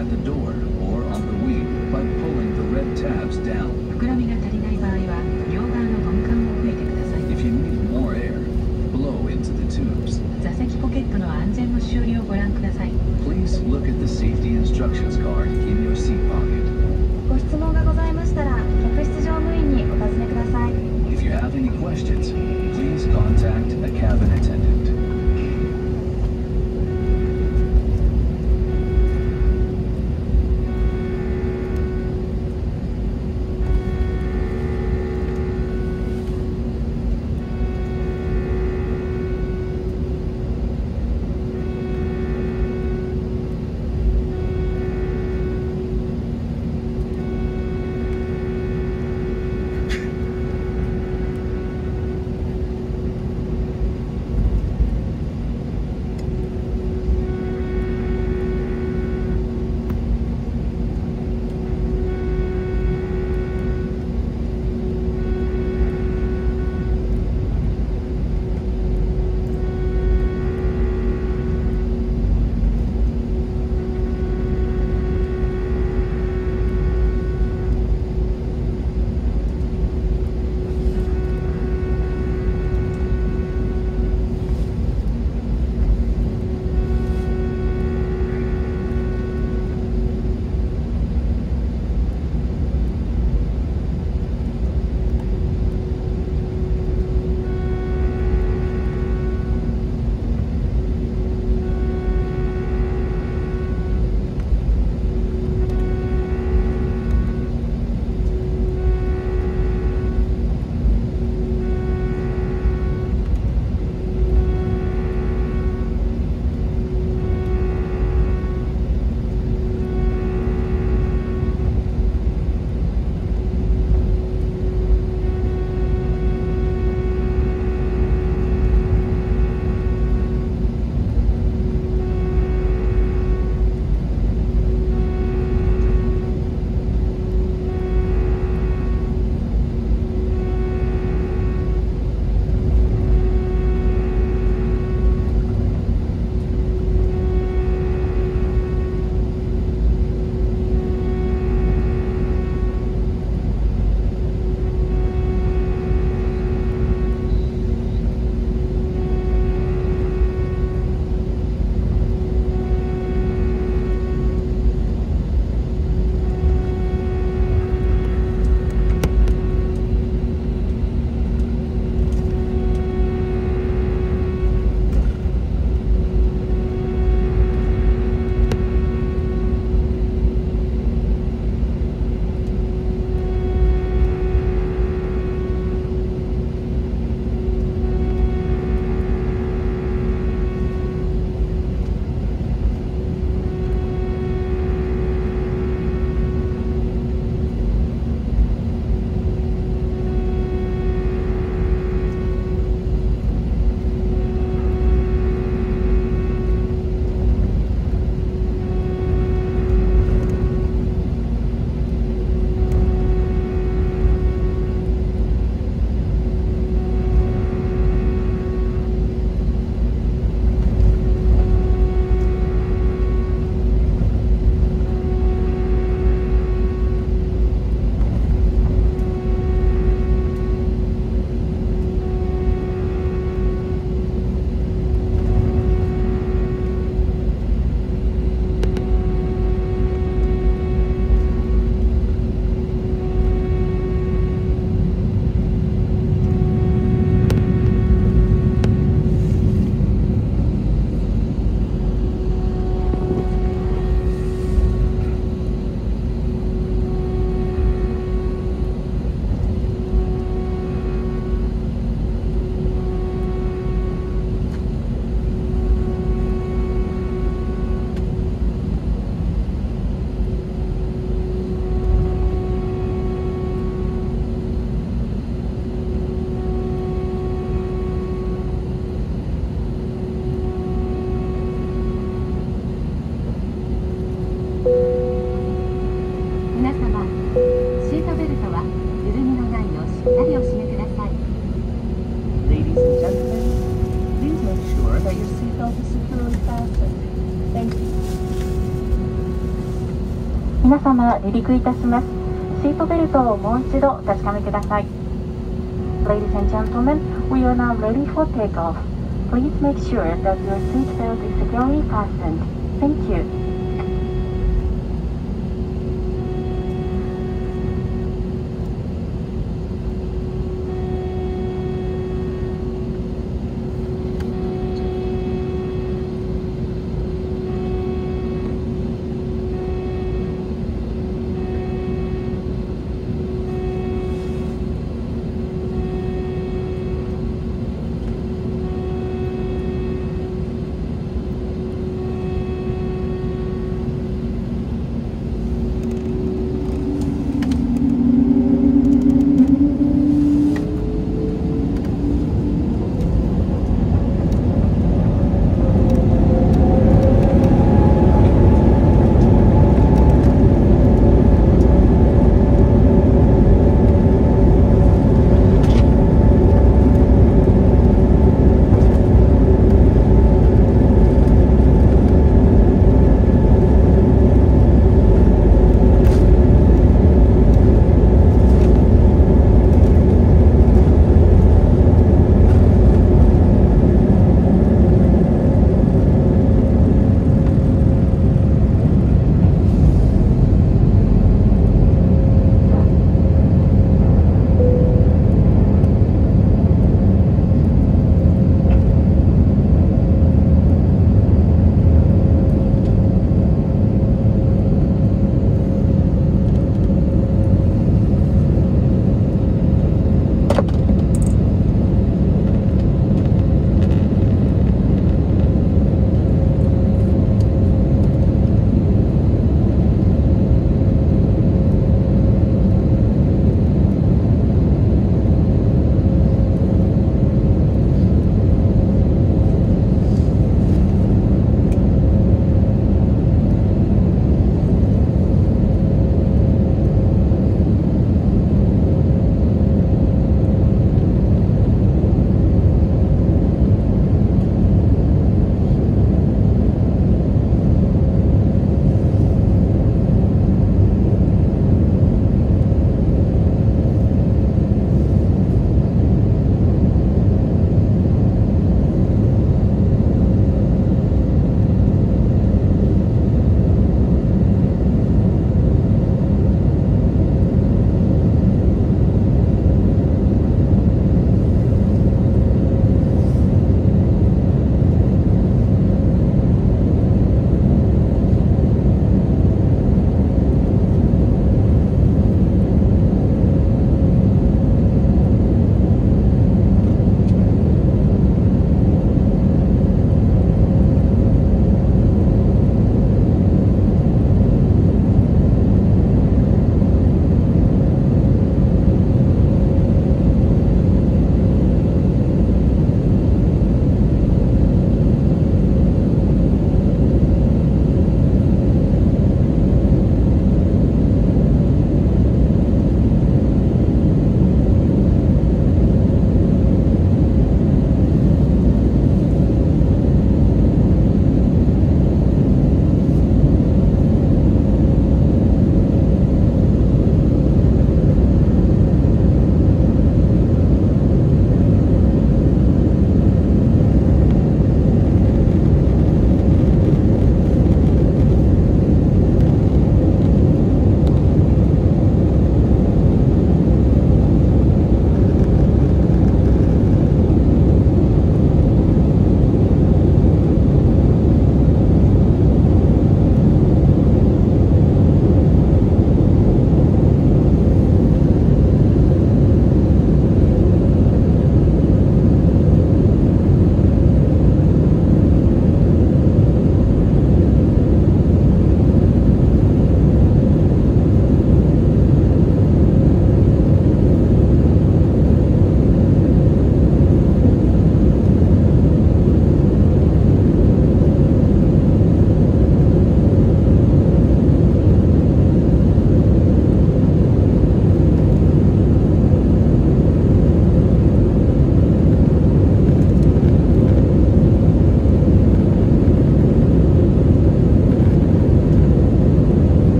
at the door or on the wing by pulling the red tabs down. 膨らみが足りない場合は両側のゴム管を吹いてください。 If you need more air, blow into the tubes. 座席ポケットの安全のしおりをご覧ください。 Please look at the safety instructions card in your seat pocket. ご質問がございましたら客室乗務員にお尋ねください。 If you have any questions, please contact a cabin attendant. 皆様、離陸いたします。シートベルトをもう一度お確かめください。Ladies and gentlemen, we are now ready for takeoff. Please make sure that your seat belt is securely fastened. Thank you.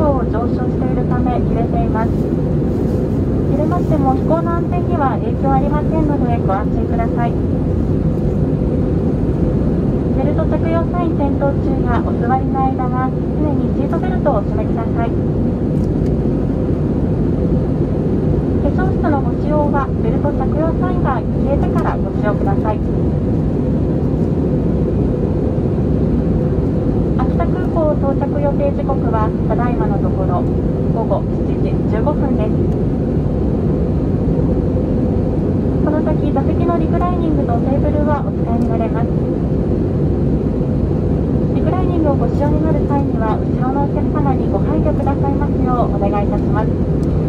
上昇しているため揺れています。揺れましても飛行の安全には影響ありませんのでご安心ください。ベルト着用サイン点灯中やお座りの間は常にシートベルトをお締めください。化粧室のご使用はベルト着用サインが消えてからご使用ください。秋田空港到着予定時刻はただいまのところ午後7時15分です。この先座席のリクライニングとテーブルはお使いになれます。リクライニングをご使用になる際には後ろのお客様にご配慮くださいますようお願いいたします。